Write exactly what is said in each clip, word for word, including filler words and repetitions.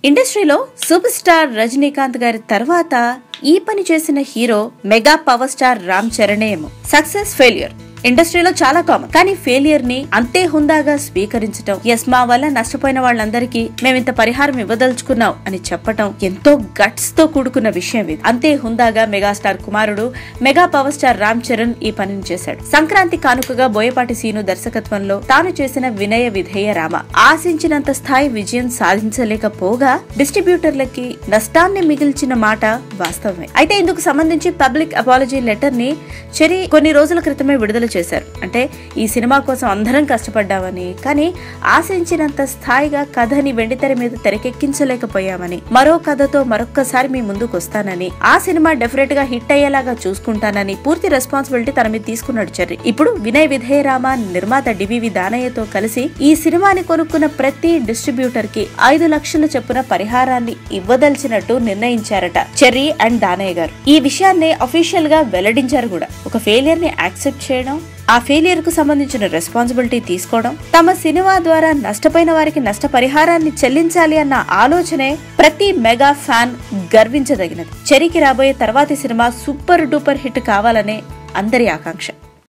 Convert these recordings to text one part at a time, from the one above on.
ఇండస్ట్రీలో super star Rajinikanth గారి తర్వాత ఈ పని చేసిన hero mega power star Ram Charan ఏమో. సక్సెస్ ఫెయిల్యూర్ ఇండస్ట్రీలో చాలా కామన్. కానీ ఫెయిలియర్ ని అంతే హుందాగా స్వీకరించడం, ఎస్ మా వల్ల నష్టపోయిన వాళ్ళందరికీ మేమింత పరిహారం ఇవ్వదలుచుకున్నాం అని చెప్పటం ఎంతో గట్స్ తో కూడుకున్న విషయం ఇది. అంతే హుందాగా మెగాస్టార్ కుమారుడు mega power star Ram Charan ఈ పనిని చేశాడు. సంక్రాంతి కానుకగా బోయపాటి సీను దర్శకత్వంలో తాను చేసిన వినయ విధేయ రామ ఆశించినంత స్థాయి విజయం సాధించలేకపోగా డిస్ట్రిబ్యూటర్లకి నష్టాన్ని మిగిల్చిన మాట వాస్తవమే. అయితే ఇందుకు సంబంధించి పబ్లిక్ అపాలజీ లెటర్ ని చెరి కొన్ని రోజుల క్రితమే విడుదల చేశారు. అంటే ఈ సినిమా కోసం అందరం కష్టపడ్డామని, కానీ ఆశించినంత స్థాయిగా కథని వెండితెర మీద తెరకెక్కించలేకపోయామని, మరో కథతో మరొక్కసారి మీ ముందుకు వస్తానని, ఆ సినిమా డెఫినెట్ గా హిట్ అయ్యేలాగా చూసుకుంటానని పూర్తి రెస్పాన్సిబిలిటీ తన మీద తీసుకున్నాడు చెర్రీ. ఇప్పుడు వినయ్ విధేయ రామ నిర్మాత డివివి దానయ్యతో కలిసి ఈ సినిమాని కొనుక్కున్న ప్రతి డిస్ట్రిబ్యూటర్ కి ఐదు లక్షల చొప్పున పరిహారాన్ని ఇవ్వదలిచినట్టు నిర్ణయించారట చెర్రీ అండ్ దానయ్య గారు. ఈ విషయాన్ని అఫీషియల్ గా వెల్లడించారు కూడా. ఒక ఫెయిలియర్ ని యాక్సెప్ట్ చేయడం, ఆ ఫెయిలియర్ కు సంబంధించిన రెస్పాన్సిబిలిటీ తీసుకోవడం, తమ సినిమా ద్వారా నష్టపోయిన వారికి నష్టపరిహారాన్ని చెల్లించాలి అన్న ఆలోచనే ప్రతి మెగా ఫ్యాన్ గర్వించదగినది. చెర్రీకి రాబోయే తర్వాతి సినిమా సూపర్ డూపర్ హిట్ కావాలనే అందరి ఆకాంక్ష.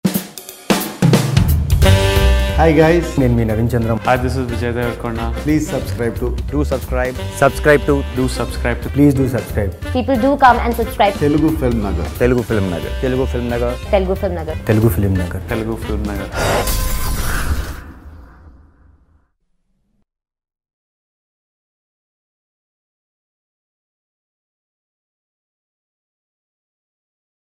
Hi guys, నేను మీ Naveen Chandram. Hi, this is Vijay Devarkonda. please subscribe to Do subscribe. Subscribe to. Do subscribe to Please do subscribe. People do come and subscribe. Telugu Film Nagar. Telugu Film Nagar. Telugu Film Nagar. Telugu Film Nagar. Telugu Film Nagar. Telugu Film Nagar.